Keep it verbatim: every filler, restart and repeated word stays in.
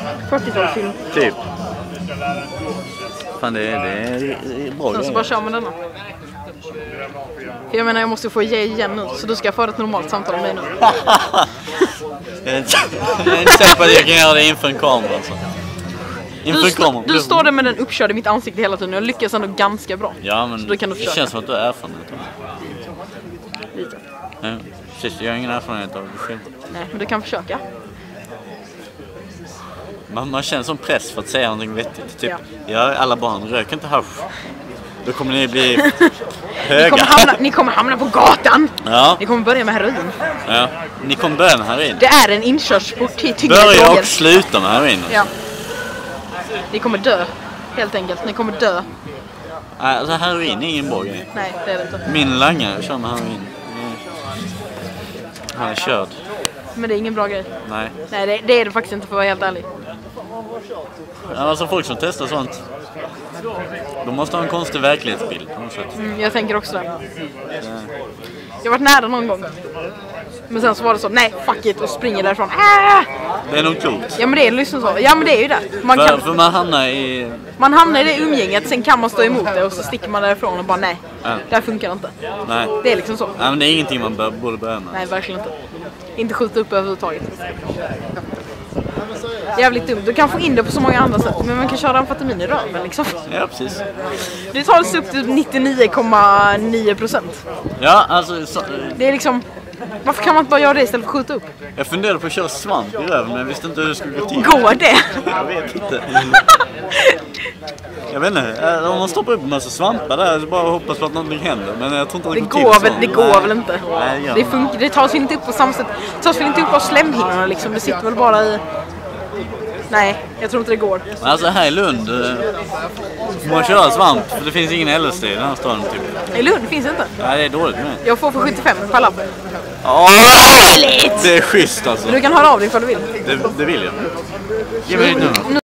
fyrtiotalsfilm. Typ. Fan, det är, det är bra. Sen så bara kör man denna. Jag menar, jag måste få ge igen nu. Så du ska föra ett normalt samtal med mig nu. Jag är inte, jag är inte säker på att jag kan göra det inför en kamera alltså. Inför Du, en kamera. du står där med den uppkörd i mitt ansikte hela tiden. Jag lyckas ändå ganska bra. Ja, men så då kan du det känns som att du har erfarenhet. Lite. Ja, precis, jag har ingen erfarenhet av det själv. Nej, men du kan försöka. Man, man känner som press för att säga någonting vettigt. Typ, Ja. ja, alla barn röker inte hasch. Då kommer ni bli höga. Ni kommer, hamna, ni kommer hamna på gatan. Ja. Ni kommer börja med heroin. Ja. Ni kommer börja med heroin. Det är en inkörsport till tyngre Börja droger. och sluta med heroin. Ja. Ni kommer dö. Helt enkelt. Ni kommer dö. Nej, alltså heroin är ingen bra grej. Nej, det är det inte. Min langare kör med heroin. Han är körd. Men det är ingen bra grej. Nej. Nej, det, det är det faktiskt inte, för att vara helt ärlig. Alltså folk som testar sånt, de måste ha en konstig verklighetsbild på något sätt. Mm, jag tänker också det. Jag har varit nära någon gång. Men sen så var det så, nej, fuck it, och springer därifrån. Ah! Det är nog klokt. Ja, men det är liksom så. Ja, men det är ju det. Man, För, kan, för man hamnar i... man hamnar i det umgänget, sen kan man stå emot det och så sticker man därifrån och bara nej, Ja. det här funkar inte. Nej. Det är liksom så. Nej, men det är ingenting man bör, borde börja med. Nej, verkligen inte. Inte skjuta upp överhuvudtaget. Jävligt dumt. Du kan få in det på så många andra sätt, men man kan köra amfetamin i röven liksom. Ja, precis. Det tar sig upp till nittionio komma nio procent. Ja, alltså... Så, Det är liksom... Varför kan man inte bara göra det istället för att skjuta upp? jag funderade på att köra svamp i röven, men jag visste inte hur det skulle gå till. Går det? Jag vet inte. Jag vet inte, om man stoppar upp en massa svampar där så bara hoppas på att någonting händer. Men jag tror inte det, Det går, går till väl, så. det går väl inte. Nej, det gör Det, man. funkar, det tas väl inte upp på samma sätt. Det tas väl inte upp av slemhinnorna liksom. Det sitter väl bara i... Nej, jag tror inte det går. Men alltså här i Lund eh, får man köra svamp, för det finns ingen L S D i den här staden typ. I Lund finns det inte. Nej, det är dåligt med. Jag får för sjuttiofem per labb. Åh, det är schysst alltså. Du kan höra av dig ifall du vill. Det, det vill jag. Ge mig ett nummer.